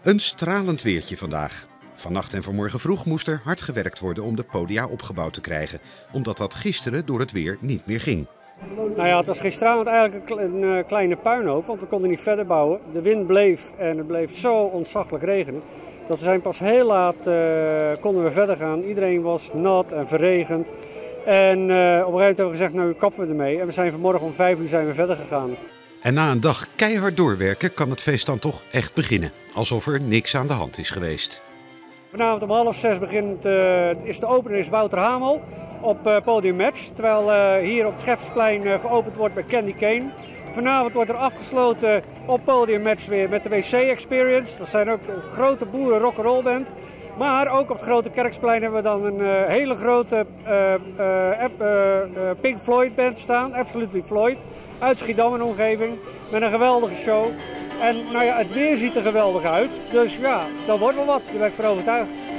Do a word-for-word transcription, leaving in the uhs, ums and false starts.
Een stralend weertje vandaag. Vannacht en vanmorgen vroeg moest er hard gewerkt worden om de podia opgebouwd te krijgen, omdat dat gisteren door het weer niet meer ging. Nou ja, het was gisteravond eigenlijk een, een kleine puinhoop, want we konden niet verder bouwen. De wind bleef en het bleef zo ontzaglijk regenen, dat we zijn pas heel laat uh, konden we verder gaan. Iedereen was nat en verregend. En uh, op een gegeven moment hebben we gezegd, nou kappen we ermee. En we zijn vanmorgen om vijf uur zijn we verder gegaan. En na een dag keihard doorwerken kan het feest dan toch echt beginnen. Alsof er niks aan de hand is geweest. Vanavond om half zes begint, uh, is de opening is Wouter Hamel op uh, Podium Match. Terwijl uh, hier op het Scheffersplein uh, geopend wordt bij Candy Cane. Vanavond wordt er afgesloten op Podium Match weer met de W C Experience. Dat zijn ook een grote boeren rock'n'roll band. Maar ook op het Grote Kerksplein hebben we dan een uh, hele grote uh, uh, uh, Pink Floyd band staan. Absolutely Floyd. Uit Schiedam en omgeving. Met een geweldige show. En nou ja, het weer ziet er geweldig uit. Dus ja, dat wordt wel wat. Daar ben ik van overtuigd.